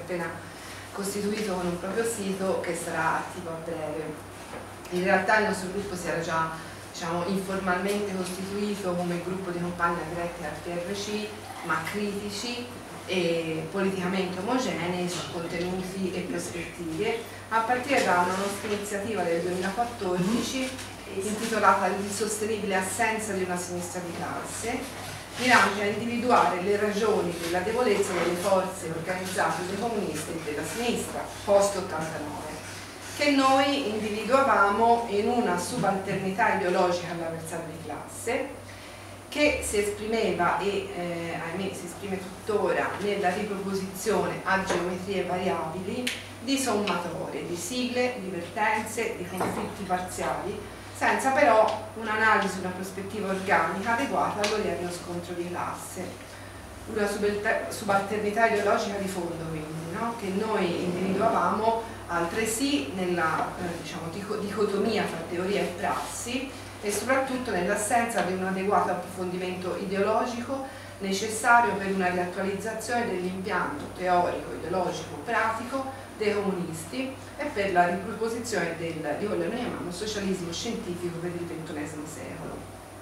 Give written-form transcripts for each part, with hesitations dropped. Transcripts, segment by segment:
appena costituito con un proprio sito che sarà attivo a breve. In realtà il nostro gruppo si era già, diciamo, informalmente costituito come gruppo di compagni diretti al PRC, ma critici e politicamente omogenei su contenuti e prospettive, a partire da una nostra iniziativa del 2014 intitolata L'insostenibile assenza di una sinistra di classe, mirante a individuare le ragioni della debolezza delle forze organizzate dei comunisti e della sinistra post-89, che noi individuavamo in una subalternità ideologica all'avversario di classe, che si esprimeva e ahimè si esprime tuttora nella riproposizione a geometrie variabili di sommatorie, di sigle, di vertenze, di conflitti parziali, senza però un'analisi, una prospettiva organica adeguata all'odierno scontro di classe. Una subalternità ideologica di fondo, quindi, no? Che noi individuavamo altresì nella diciamo, dicotomia tra teoria e prassi, e soprattutto nell'assenza di un adeguato approfondimento ideologico necessario per una riattualizzazione dell'impianto teorico, ideologico, pratico dei comunisti e per la riproposizione di quello che noi chiamiamo socialismo scientifico per il XXI secolo.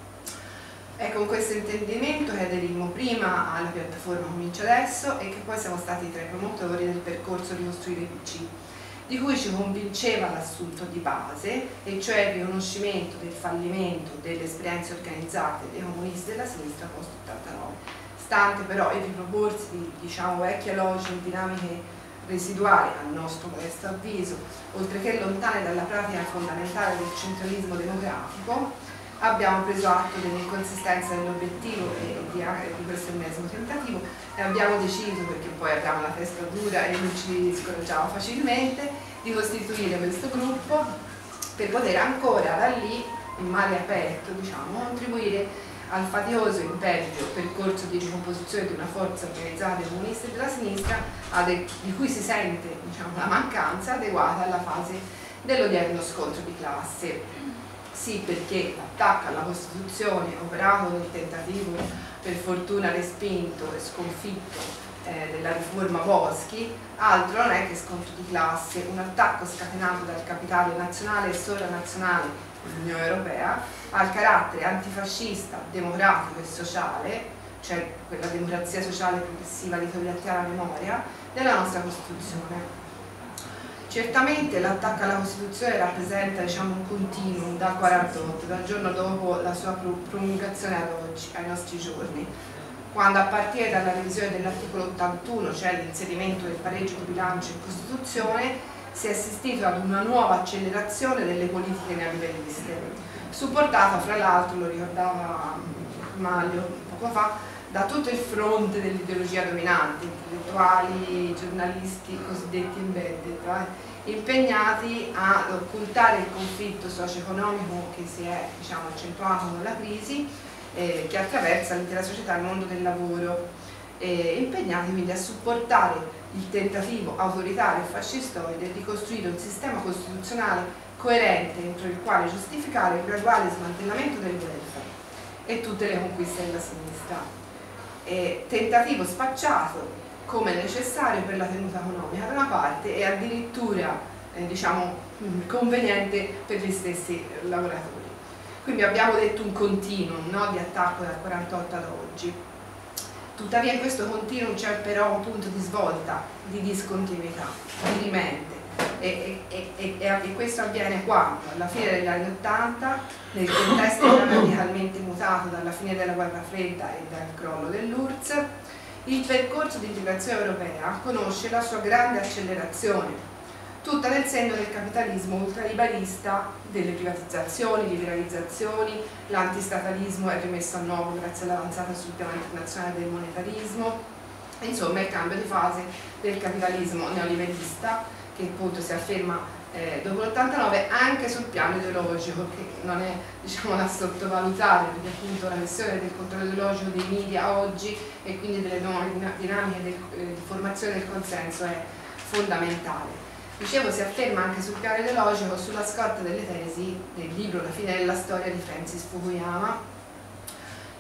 È con questo intendimento che aderimmo prima alla piattaforma Comincia Adesso e che poi siamo stati tra i promotori del percorso Ricostruire PC, di cui ci convinceva l'assunto di base, e cioè il riconoscimento del fallimento delle esperienze organizzate dei comunisti della sinistra post-89, stante però il riproporsi di, diciamo, vecchie logiche e dinamiche residuali, a nostro modesto avviso, oltre che lontane dalla pratica fondamentale del centralismo demografico. Abbiamo preso atto dell'inconsistenza dell'obiettivo e di questo ennesimo tentativo e abbiamo deciso, perché poi abbiamo la testa dura e non ci scoraggiamo facilmente, di costituire questo gruppo per poter ancora da lì, in mare aperto, diciamo, contribuire al faticoso imperio percorso di ricomposizione di una forza organizzata dei comunisti della sinistra di cui si sente, diciamo, la mancanza adeguata alla fase dell'odierno scontro di classe. Sì, perché l'attacco alla Costituzione operato nel tentativo, per fortuna respinto e sconfitto, della riforma Boschi, altro non è che scontro di classe, un attacco scatenato dal capitale nazionale e sovranazionale dell'Unione Europea al carattere antifascista, democratico e sociale, cioè quella democrazia sociale progressiva di cui vi attiene la memoria, della nostra Costituzione. Certamente l'attacco alla Costituzione rappresenta, diciamo, un continuum dal 48, dal giorno dopo la sua promulgazione ad oggi, ai nostri giorni, quando a partire dalla revisione dell'articolo 81, cioè l'inserimento del pareggio di bilancio in Costituzione, si è assistito ad una nuova accelerazione delle politiche neoliberiste, supportata fra l'altro, lo ricordava Maglio poco fa, da tutto il fronte dell'ideologia dominante, intellettuali, giornalisti cosiddetti embedded, impegnati ad occultare il conflitto socio-economico che si è, diciamo, accentuato con la crisi, che attraversa l'intera società e il mondo del lavoro, impegnati quindi a supportare il tentativo autoritario e fascistoide di costruire un sistema costituzionale coerente entro il quale giustificare il graduale smantellamento del welfare e tutte le conquiste della sinistra. Tentativo spacciato come necessario per la tenuta economica da una parte e addirittura diciamo, conveniente per gli stessi lavoratori. Quindi abbiamo detto un continuum, no, di attacco dal 48 ad oggi. Tuttavia in questo continuum c'è però un punto di svolta, di discontinuità, di rimente, e questo avviene quando alla fine degli anni 80, nel contesto radicalmente mutato dalla fine della guerra fredda e dal crollo dell'URSS, il percorso di integrazione europea conosce la sua grande accelerazione, tutta nel segno del capitalismo ultraliberista, delle privatizzazioni, liberalizzazioni, l'antistatalismo è rimesso a nuovo grazie all'avanzata sul piano internazionale del monetarismo, insomma il cambio di fase del capitalismo neoliberista che appunto si afferma dopo l'89 anche sul piano ideologico, che non è, diciamo, da sottovalutare, perché appunto la questione del controllo ideologico dei media oggi e quindi delle nuove dinamiche di formazione del consenso è fondamentale. Dicevo, si afferma anche sul piano ideologico sulla scorta delle tesi del libro La fine della storia di Francis Fukuyama,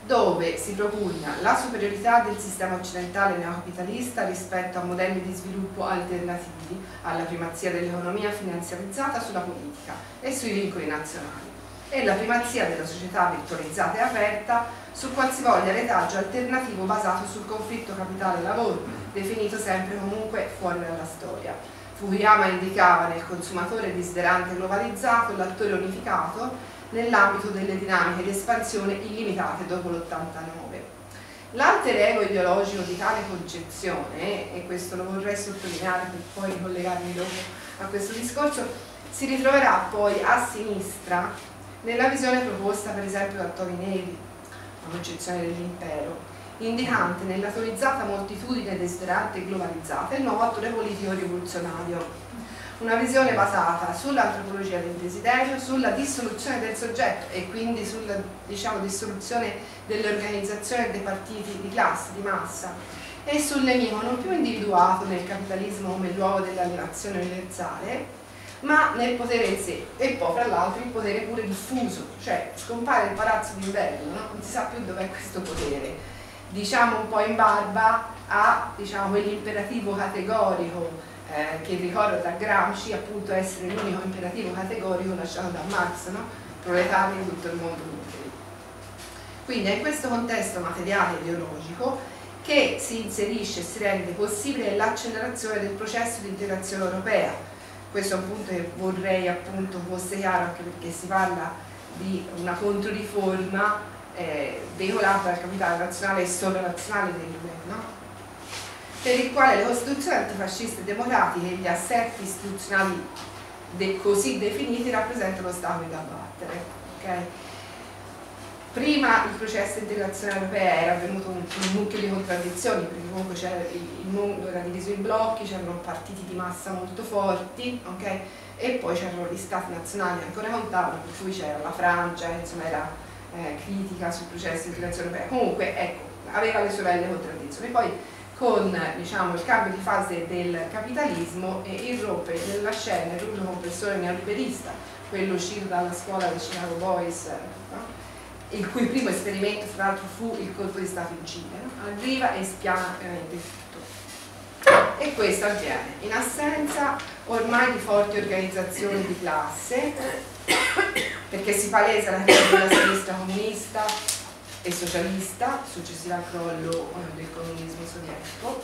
dove si propugna la superiorità del sistema occidentale neocapitalista rispetto a modelli di sviluppo alternativi alla primazia dell'economia finanziarizzata sulla politica e sui vincoli nazionali, e la primazia della società virtualizzata e aperta su qualsivoglia retaggio alternativo basato sul conflitto capitale-lavoro, definito sempre comunque fuori dalla storia. Fukuyama indicava nel consumatore desiderante globalizzato l'attore unificato nell'ambito delle dinamiche di espansione illimitate dopo l'89. L'alter ego ideologico di tale concezione, e questo lo vorrei sottolineare per poi ricollegarmi dopo a questo discorso, si ritroverà poi a sinistra nella visione proposta per esempio da Torinelli, la concezione dell'impero, indicante nell'atomizzata moltitudine desiderante e globalizzata il nuovo attore politico rivoluzionario. Una visione basata sull'antropologia del desiderio, sulla dissoluzione del soggetto e quindi sulla, diciamo, dissoluzione delle organizzazioni e dei partiti di classe, di massa, e sull'enemico non più individuato nel capitalismo come luogo dell'alienazione universale, ma nel potere in sé, e poi fra l'altro il potere pure diffuso, cioè scompare il palazzo d'inverno, no? Non si sa più dov'è questo potere, diciamo un po' in barba a, diciamo, quell'imperativo categorico che ricorda da Gramsci appunto essere l'unico imperativo categorico lasciato da Marx, no? Proletari in tutto il mondo utili. Quindi è in questo contesto materiale ideologico che si inserisce e si rende possibile l'accelerazione del processo di integrazione europea. Questo è un punto che vorrei appunto fosse chiaro, anche perché si parla di una controriforma veicolata dal capitale nazionale e sovranazionale dell'UE, no? Per il quale le costituzioni antifasciste e democratiche e gli assetti istituzionali così definiti rappresentano ostacoli da abbattere. Okay? Prima il processo di integrazione europea era avvenuto un mucchio di contraddizioni, perché comunque il mondo era diviso in blocchi, c'erano partiti di massa molto forti, okay? E poi c'erano gli stati nazionali ancora contavano, per cui c'era la Francia, insomma era critica sul processo di integrazione europea. Comunque ecco, aveva le sue belle contraddizioni. Poi con, diciamo, il cambio di fase del capitalismo irrompe nella scena il ruolo compressore neoliberista, quello uscito dalla scuola dei Chicago Boys, no? Il cui primo esperimento fra l'altro fu il colpo di Stato in Cile, no? Arriva e spiana veramente tutto. E questo avviene in assenza ormai di forti organizzazioni di classe, perché si palesa la crisi della sinistra comunista e socialista, successiva al crollo del comunismo sovietico,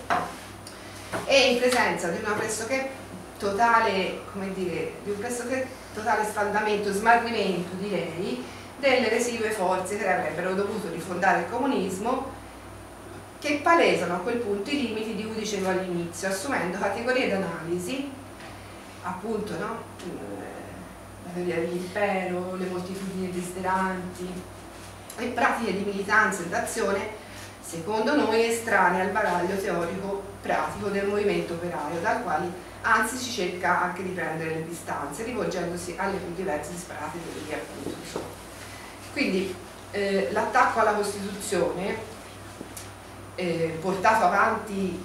e in presenza di una pressoché totale, come dire, di un pressoché totale sfaldamento, smarrimento direi, delle residue forze che avrebbero dovuto rifondare il comunismo, che palesano a quel punto i limiti di cui dicevo all'inizio, assumendo categorie d'analisi, appunto, no? La teoria dell'impero, le moltitudini desideranti, e pratiche di militanza e d'azione, secondo noi, estranee al bagaglio teorico pratico del movimento operaio, dal quale anzi si cerca anche di prendere le distanze, rivolgendosi alle più diverse disparate teorie, appunto. Quindi l'attacco alla Costituzione, portato avanti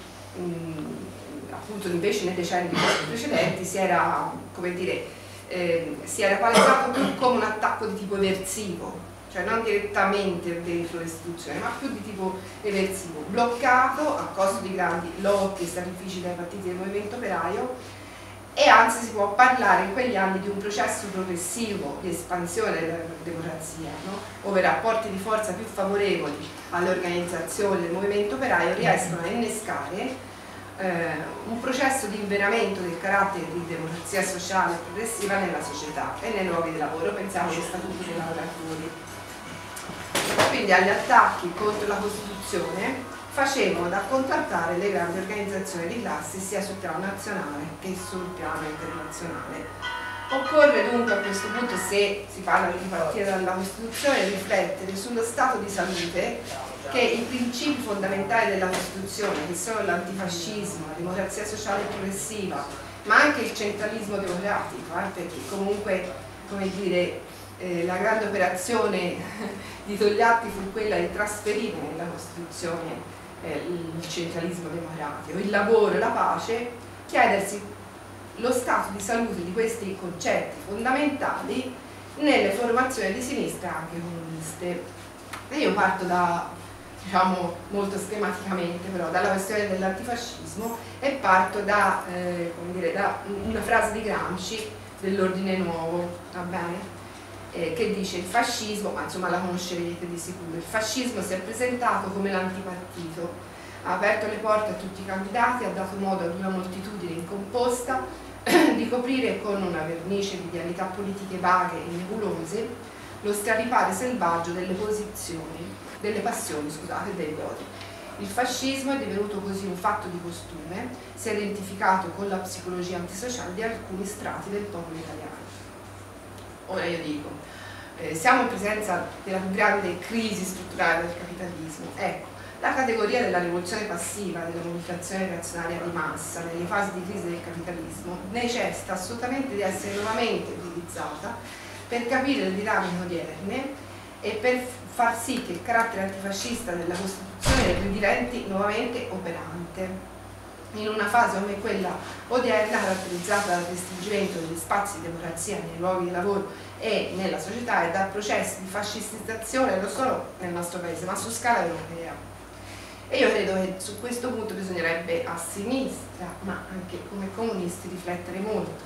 appunto invece nei decenni precedenti, si era, come dire, si era palesato più come un attacco di tipo eversivo, cioè non direttamente dentro le istituzioni, ma più di tipo eversivo, bloccato a costo di grandi lotti e sacrifici dai partiti del movimento operaio, e anzi si può parlare in quegli anni di un processo progressivo di espansione della democrazia, no? Ove rapporti di forza più favorevoli alle organizzazioni del movimento operaio riescono a innescare un processo di inveramento del carattere di democrazia sociale progressiva nella società e nei luoghi di lavoro. Pensiamo allo Statuto dei lavoratori. Quindi agli attacchi contro la Costituzione facevano da contraltare le grandi organizzazioni di classe sia sul piano nazionale che sul piano internazionale. Occorre dunque a questo punto, se si parla di ripartire dalla Costituzione, riflettere sullo stato di salute che i principi fondamentali della Costituzione, che sono l'antifascismo, la democrazia sociale progressiva, ma anche il centralismo democratico, perché comunque, come dire, la grande operazione di Togliatti fu quella di trasferire nella Costituzione il centralismo democratico, il lavoro e la pace, chiedersi lo stato di salute di questi concetti fondamentali nelle formazioni di sinistra anche comuniste. E io parto da, diciamo molto schematicamente però, dalla questione dell'antifascismo e parto da, come dire, da una frase di Gramsci dell'Ordine Nuovo, va bene? Che dice: il fascismo, ma insomma la conoscerete di sicuro, il fascismo si è presentato come l'antipartito, ha aperto le porte a tutti i candidati, ha dato modo ad una moltitudine incomposta di coprire con una vernice di idealità politiche vaghe e nebulose lo straripare selvaggio delle posizioni, delle passioni, scusate, e dei voti. Il fascismo è divenuto così un fatto di costume, si è identificato con la psicologia antisociale di alcuni strati del popolo italiano. Ora io dico, siamo in presenza della più grande crisi strutturale del capitalismo. Ecco, la categoria della rivoluzione passiva, della comunicazione reazionaria di massa, nelle fasi di crisi del capitalismo, necessita assolutamente di essere nuovamente utilizzata per capire le dinamiche odierne e per far sì che il carattere antifascista della Costituzione ridiventi nuovamente operante. In una fase come quella odierna, caratterizzata dal restringimento degli spazi di democrazia nei luoghi di lavoro e nella società e da processi di fascistizzazione non solo nel nostro paese ma su scala europea. E io credo che su questo punto bisognerebbe a sinistra, ma anche come comunisti, riflettere molto.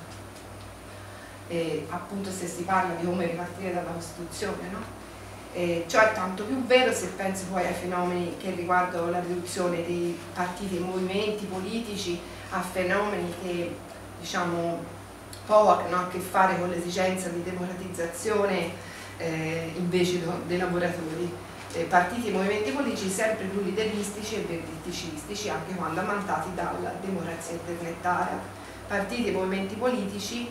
E appunto se si parla di come ripartire dalla Costituzione, no? Ciò è tanto più vero se penso poi ai fenomeni che riguardano la riduzione dei partiti e movimenti politici, a fenomeni che diciamo poco hanno a che fare con l'esigenza di democratizzazione invece dei lavoratori. Partiti e movimenti politici sempre più lideristici e verdiccistici, anche quando ammantati dalla democrazia internettaria. Partiti e movimenti politici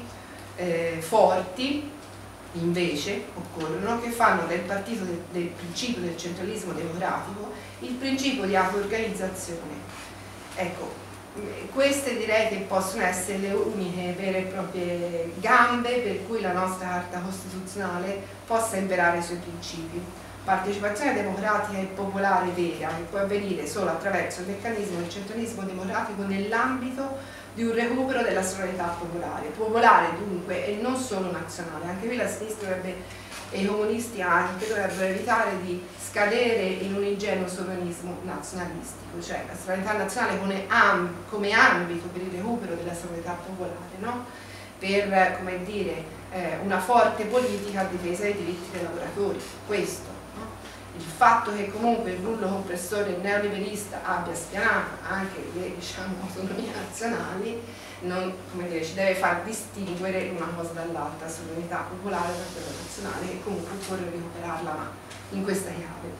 forti invece occorrono, che fanno del partito del principio del centralismo democratico il principio di auto-organizzazione. Ecco, queste direi che possono essere le uniche vere e proprie gambe per cui la nostra Carta Costituzionale possa imperare i suoi principi. Partecipazione democratica e popolare vera, che può avvenire solo attraverso il meccanismo del centralismo democratico nell'ambito di un recupero della sovranità popolare dunque e non solo nazionale. Anche qui la sinistra e i comunisti anche dovrebbero evitare di scadere in un ingenuo sovranismo nazionalistico, cioè la sovranità nazionale come ambito per il recupero della sovranità popolare, no? Per, come dire, una forte politica a difesa dei diritti dei lavoratori, questo. Il fatto che comunque il rullo compressore neoliberista abbia spianato anche le autonomie nazionali non, come dire, ci deve far distinguere una cosa dall'altra, sovranità popolare da quella nazionale, che comunque occorre recuperarla ma in questa chiave.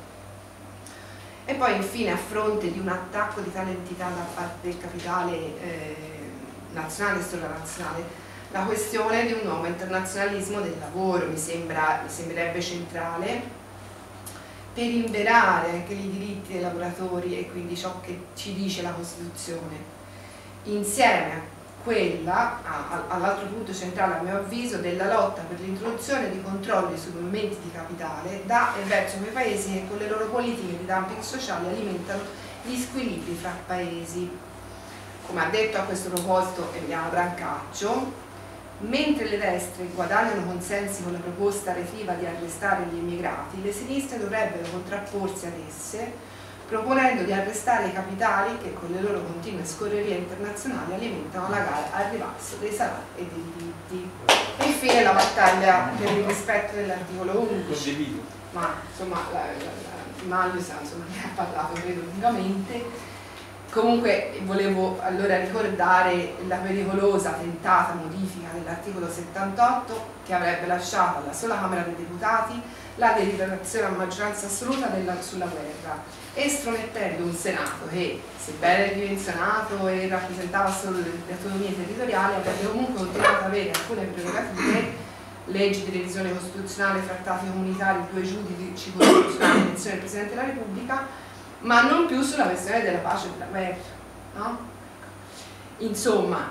E poi infine, a fronte di un attacco di tale entità da parte del capitale nazionale e sovranazionale, la questione di un nuovo internazionalismo del lavoro mi sembrerebbe centrale per inverare anche i diritti dei lavoratori e quindi ciò che ci dice la Costituzione, insieme a quella, all'altro punto centrale a mio avviso, della lotta per l'introduzione di controlli sui movimenti di capitale da e verso quei paesi che con le loro politiche di dumping sociale alimentano gli squilibri fra paesi. Come ha detto a questo proposito Emiliano Brancaccio, mentre le destre guadagnano consensi con la proposta retriva di arrestare gli immigrati, le sinistre dovrebbero contrapporsi ad esse, proponendo di arrestare i capitali che con le loro continue scorrerie internazionali alimentano la gara al ribasso dei salari e dei diritti. E infine la battaglia per il rispetto dell'articolo 11. Ma insomma, Manlio ne ha parlato credo lungamente. Comunque volevo allora ricordare la pericolosa tentata modifica dell'articolo 78 che avrebbe lasciato alla sola Camera dei Deputati la deliberazione a maggioranza assoluta sulla guerra, estromettendo un Senato che, sebbene ridimensionato e rappresentava solo le autonomie territoriali, avrebbe comunque continuato ad avere alcune prerogative, leggi di revisione costituzionale, trattati comunitari, 2 giudici costituzionali, elezione del Presidente della Repubblica, ma non più sulla questione della pace e della guerra, no? Insomma,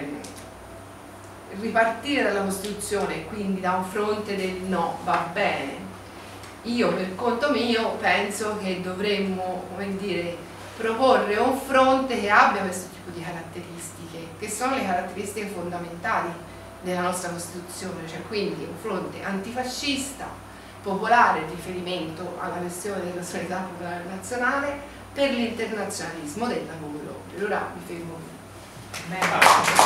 ripartire dalla Costituzione e quindi da un fronte del no va bene. Io per conto mio penso che dovremmo, come dire, proporre un fronte che abbia questo tipo di caratteristiche, che sono le caratteristiche fondamentali della nostra Costituzione, cioè quindi un fronte antifascista popolare, riferimento alla questione della solidarietà popolare nazionale, per l'internazionalismo del lavoro. Per ora mi fermo qui.